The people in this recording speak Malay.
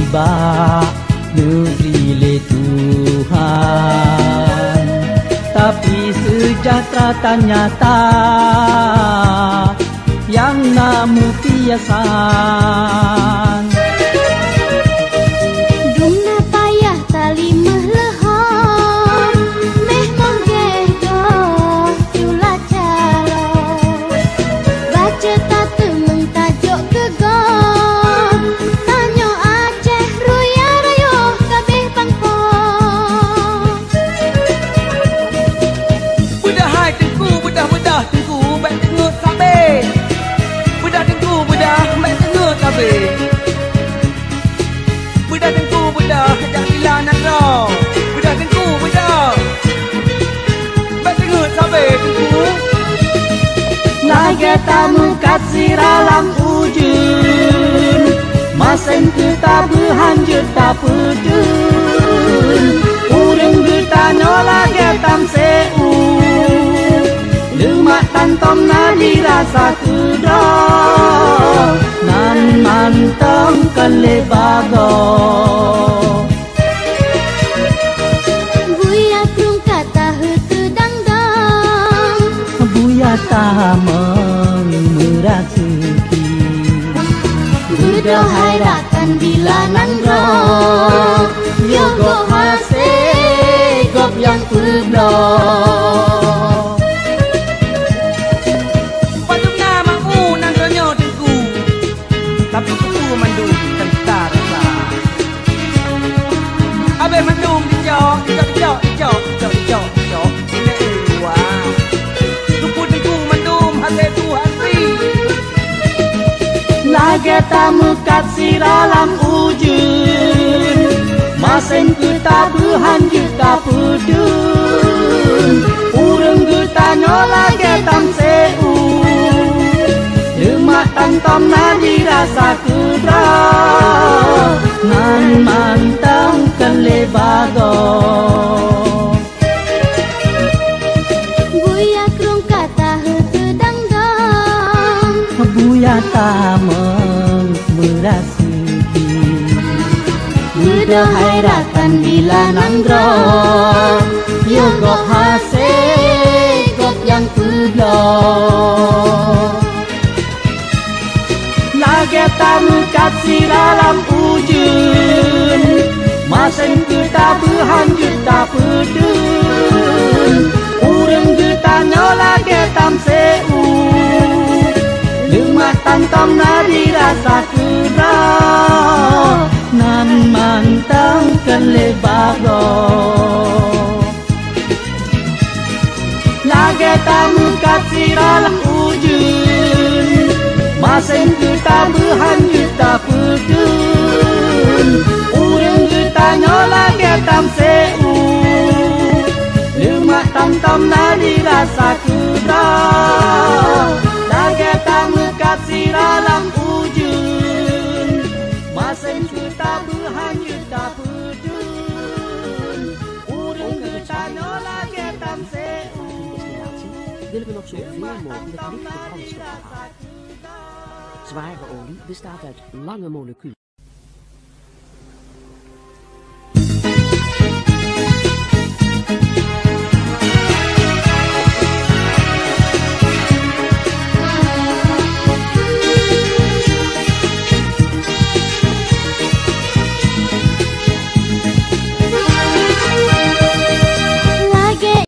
tiba negeri le Tuhan, tapi sejahtera tak nyata yang namu piasan. Duna payah tali meleham, meh menggedoh cula calo. Baca tak temeng tajuk gegam, tanyo Aceh ruya rayuh kabeh pangkong. Budah hai tengku, budah tengku, baik tengok sabeh. Budah tengku, budah, baik tengok sabeh. Budah tengku, budah, jak gila nak roh. Budah tengku, budah, baik tengok sabeh tengku. Lagi tamu kasih ralam ujun, masen kita berhanjur tak pedun. Urang kita nolak tam seu, lemak tantom nadi rasa kedor, nan mantong kelebago. Buya krung kata hetu dangdang, Buya tamang merasuki, budah hairakan bila nangrong. Yogo hase gop yang peblong. Patung nama nang ronyo tengku, tapi kupu mandu tentar rasa. Abe mandum dijok. Ini uang. Kupu tengku mandum hati Tuhan si. lagi tamu kasih ralam ujun, masen kita berhanjur tak pedun. Urang kita nolak tam seu, lemak tantom nadi rasa kedor, nan mantang kelebago. Buya krung kata hetu dangdang, Buya tamang merasuki, budah hairakan bila nangrong. Yogo hase gop yang peblong. lagi tamu kasih dalam ujun, masen kita berhanjur tak pedun. Urang kita nolak tam seu, lemak tantom nadi rasa kedor, nan mantang kelebago. Lagi tamu kasih dalam ujun, masen kita berhanjur tak pedun. Urang kita nolak tam seu, lemak tantom nadi rasa kedor. Lagi tamu kasih dalam ujun, masen kita berhanjur tak pedun. Urang kita nolak tam seu, willen we nog zoveel mogelijk lichte brandstof halen. Zware olie bestaat uit lange moleculen.